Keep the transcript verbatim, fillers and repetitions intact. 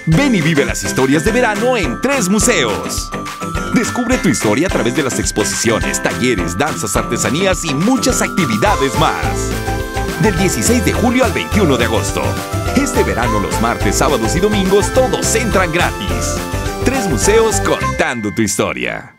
Ven y vive las historias de verano en tres museos. Descubre tu historia a través de las exposiciones, talleres, danzas, artesanías y muchas actividades más. Del dieciséis de julio al veintiuno de agosto. Este verano, los martes, sábados y domingos, todos entran gratis. Tres museos contando tu historia.